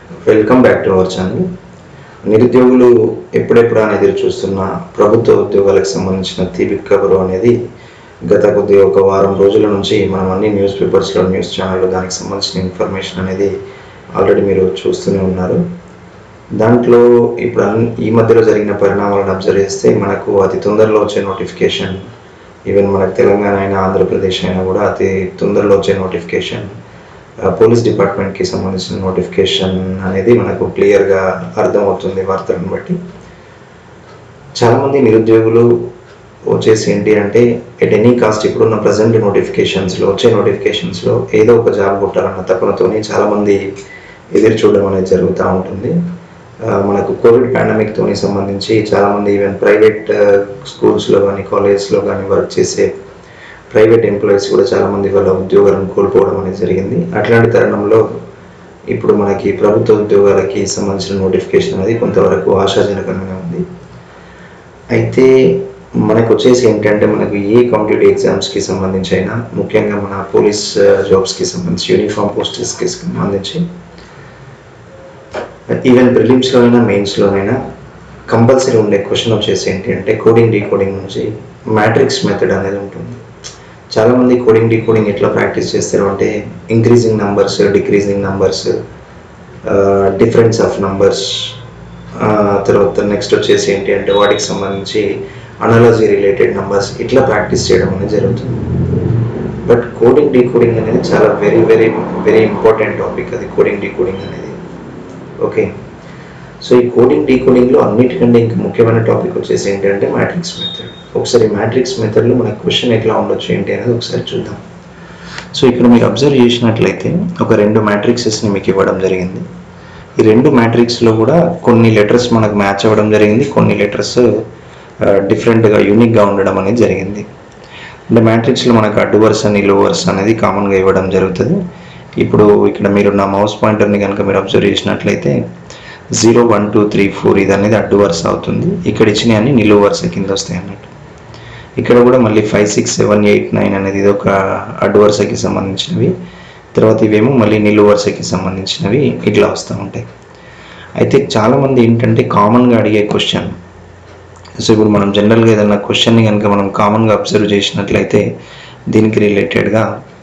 Welcome back to our channel. నిరుద్యోగులు ఎప్పుడెప్పుడు అని ఎదురు చూస్తున్న ప్రభుత్వ ఉద్యోగాలకు సంబంధించిన తీపి కబురు అనేది గత ఒక వారం రోజుల నుంచి మనం అన్ని న్యూస్ పేపర్స్లో, న్యూస్ ఛానల్లో దానికి సంబంధించిన ఇన్ఫర్మేషన్ అనేది ఆల్రెడీ మీరు చూస్తూనే ఉన్నారు. దాంట్లో ఇప్పుడు ఈ మధ్యలో జరిగిన పరిణామాలను అబ్జర్వ్ చేస్తే మనకు అతి తొందరలో వచ్చే నోటిఫికేషన్, ఈవెన్ మనకు తెలంగాణ అయినా ఆంధ్రప్రదేశ్ అయినా కూడా అతి తొందరలో వచ్చే నోటిఫికేషన్ పోలీస్ డిపార్ట్మెంట్కి సంబంధించిన నోటిఫికేషన్ అనేది మనకు క్లియర్గా అర్థమవుతుంది వార్తలను బట్టి. చాలామంది నిరుద్యోగులు వచ్చేసి ఏంటి అంటే ఎట్ ఎనీ కాస్ట్ ఇప్పుడున్న ప్రజెంట్ వచ్చే నోటిఫికేషన్స్లో ఏదో ఒక జాబ్ కొట్టాలన్న తపనతోని చాలామంది ఎదురు చూడడం అనేది జరుగుతూ ఉంటుంది. మనకు కోవిడ్ పాండమిక్తోని సంబంధించి చాలామంది ఈవెన్ ప్రైవేట్ స్కూల్స్లో కానీ కాలేజెస్లో కానీ వర్క్ చేసే ప్రైవేట్ ఎంప్లాయీస్ కూడా చాలామంది వాళ్ళ ఉద్యోగాలను కోల్పోవడం అనేది జరిగింది. అట్లాంటి తరుణంలో ఇప్పుడు మనకి ప్రభుత్వ ఉద్యోగాలకి సంబంధించిన నోటిఫికేషన్ అనేది కొంతవరకు ఆశాజనకంగా ఉంది. అయితే మనకు వచ్చేసి ఏంటంటే మనకు ఏ కాంపిటేటివ్ ఎగ్జామ్స్కి సంబంధించి అయినా, ముఖ్యంగా మన పోలీస్ జాబ్స్కి సంబంధించి, యూనిఫామ్ పోస్టెస్కి సంబంధించి ఈవెన్ ప్రిలిమ్స్లో అయినా మెయిన్స్లోనైనా కంపల్సరీ ఉండే క్వశ్చన్ వచ్చేసి ఏంటి అంటే కోడింగ్ డీకోడింగ్ నుంచి మ్యాట్రిక్స్ మెథడ్ అనేది ఉంటుంది. చాలామంది కోడింగ్ డీకోడింగ్ ఎట్లా ప్రాక్టీస్ చేస్తారు అంటే increasing numbers, decreasing numbers, difference of numbers, తర్వాత నెక్స్ట్ వచ్చేసి ఏంటి అంటే వాటికి సంబంధించి అనాలజీ రిలేటెడ్ నంబర్స్, ఇట్లా ప్రాక్టీస్ చేయడం అనేది జరుగుతుంది. బట్ కోడింగ్ డీకోడింగ్ అనేది చాలా very very very important topic అది, కోడింగ్ డీకోడింగ్ అనేది. ఓకే, సో ఈ కోడింగ్ డీకోడింగ్లో అన్నిటికంటే ఇంకా ముఖ్యమైన టాపిక్ వచ్చేసి ఏంటంటే మ్యాట్రిక్స్ మెథడ్. ఒకసారి మ్యాట్రిక్స్ మెథడ్లో మన క్వశ్చన్ ఎట్లా ఉండొచ్చు ఏంటి అనేది ఒకసారి చూద్దాం. సో ఇక్కడ మీరు అబ్జర్వ్ చేసినట్లయితే ఒక 2 మ్యాట్రిక్సెస్ని మీకు ఇవ్వడం జరిగింది. ఈ 2 మ్యాట్రిక్స్లో కూడా కొన్ని లెటర్స్ మనకు మ్యాచ్ అవ్వడం జరిగింది, కొన్ని లెటర్స్ డిఫరెంట్గా యూనిక్గా ఉండడం అనేది జరిగింది. అంటే మ్యాట్రిక్స్లో మనకు అడ్డు వరుస, నిలువు వరుస అనేది కామన్గా ఇవ్వడం జరుగుతుంది. ఇప్పుడు ఇక్కడ మీరు నా మౌస్ పాయింటర్ని కనుక మీరు అబ్జర్వ్ చేసినట్లయితే 0, 1, 2, 3, 4 ఇది అనేది అడ్డు వరుస అవుతుంది. ఇక్కడ ఇచ్చినవి అన్ని నిలువు వరుస కింద వస్తాయి అన్నట్టు. ఇక్కడ కూడా మళ్ళీ 5, 6, 7, 8, 9 అనేది ఇది ఒక అడ్డు వరుసకి సంబంధించినవి, తర్వాత ఇవేమో మళ్ళీ నిలువు వరుసకి సంబంధించినవి ఇట్లా వస్తూ ఉంటాయి. అయితే చాలామంది ఏంటంటే కామన్గా అడిగే క్వశ్చన్, సో ఇప్పుడు మనం జనరల్గా ఏదైనా క్వశ్చన్ని కనుక మనం కామన్గా అబ్జర్వ్ చేసినట్లయితే దీనికి రిలేటెడ్గా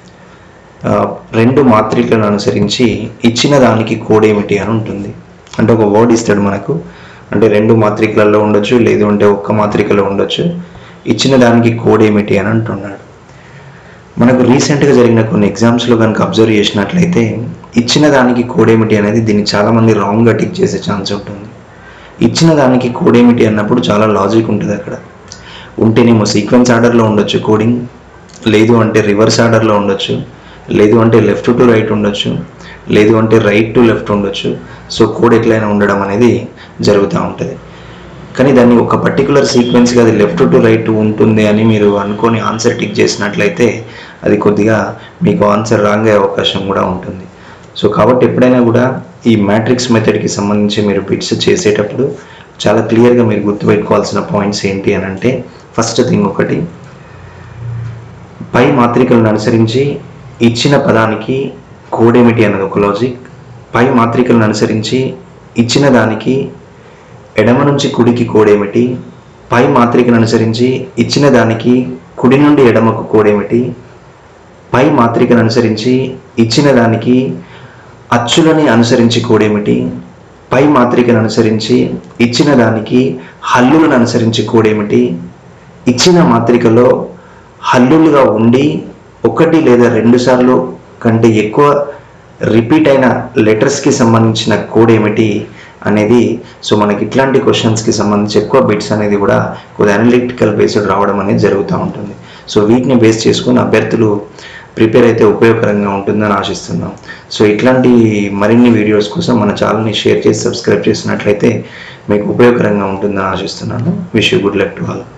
2 మాత్రికలను అనుసరించి ఇచ్చిన దానికి కోడ్ ఏమిటి అని ఉంటుంది. అంటే ఒక వర్డ్ ఇస్తాడు మనకు, అంటే 2 మాత్రికలలో ఉండొచ్చు, లేదు అంటే ఒక్క మాత్రికలో ఉండొచ్చు. ఇచ్చిన దానికి కోడ్ ఏమిటి అని అంటున్నాడు. మనకు రీసెంట్గా జరిగిన కొన్ని ఎగ్జామ్స్లో కనుక అబ్జర్వ్ చేసినట్లయితే ఇచ్చిన దానికి కోడ్ ఏమిటి అనేది దీన్ని చాలామంది రాంగ్గా టిక్ చేసే ఛాన్స్ ఉంటుంది. ఇచ్చిన దానికి కోడ్ ఏమిటి అన్నప్పుడు చాలా లాజిక్ ఉంటుంది. అక్కడ ఉంటేనేమో సీక్వెన్స్ ఆర్డర్లో ఉండొచ్చు కోడింగ్, లేదు అంటే రివర్స్ ఆర్డర్లో ఉండొచ్చు, లేదు అంటే లెఫ్ట్ టు రైట్ ఉండొచ్చు, లేదు అంటే రైట్ టు లెఫ్ట్ ఉండొచ్చు. సో కోడ్ ఎట్లయినా ఉండడం అనేది జరుగుతూ ఉంటుంది. కానీ దాన్ని ఒక పర్టికులర్ సీక్వెన్స్గా అది లెఫ్ట్ టు రైట్ ఉంటుంది అని మీరు అనుకొని ఆన్సర్ టిక్ చేసినట్లయితే అది కొద్దిగా మీకు ఆన్సర్ రాంగ్ అయ్యే అవకాశం కూడా ఉంటుంది. సో కాబట్టి ఎప్పుడైనా కూడా ఈ మ్యాట్రిక్స్ మెథడ్కి సంబంధించి మీరు బిట్స్ చేసేటప్పుడు చాలా క్లియర్గా మీరు గుర్తుపెట్టుకోవాల్సిన పాయింట్స్ ఏంటి అని అంటే, ఫస్ట్ థింగ్ ఒకటి, పై మాత్రికలను అనుసరించి ఇచ్చిన పదానికి కోడ్ ఏమిటి అన్నది ఒక లాజిక్. పై మాత్రికలను అనుసరించి ఇచ్చిన దానికి ఎడమ నుంచి కుడికి కోడ్ ఏమిటి, పై మాత్రికను అనుసరించి ఇచ్చిన దానికి కుడి నుండి ఎడమకు కోడ్ ఏమిటి, పై మాత్రికను అనుసరించి ఇచ్చిన దానికి అచ్చులని అనుసరించి కోడ్ ఏమిటి, పై మాత్రికను అనుసరించి ఇచ్చిన దానికి హల్లులను అనుసరించి కోడ్ ఏమిటి, ఇచ్చిన మాత్రికలో హల్లులుగా ఉండి 1 లేదా 2 సార్లు కంటే ఎక్కువ రిపీట్ అయిన లెటర్స్కి సంబంధించిన కోడ్ ఏమిటి అనేది. సో మనకి ఇట్లాంటి క్వశ్చన్స్కి సంబంధించి ఎక్కువ బిట్స్ అనేది కూడా కొద్దిగా అనలిటికల్ బేస్డ్ రావడం అనేది జరుగుతూ ఉంటుంది. సో వీటిని బేస్ చేసుకుని అభ్యర్థులు ప్రిపేర్ అయితే ఉపయోగకరంగా ఉంటుందని ఆశిస్తున్నాం. సో ఇట్లాంటి మరిన్ని వీడియోస్ కోసం మన ఛానల్ని షేర్ చేసి సబ్స్క్రైబ్ చేసినట్లయితే మీకు ఉపయోగకరంగా ఉంటుందని ఆశిస్తున్నాను. Wish you good luck to all.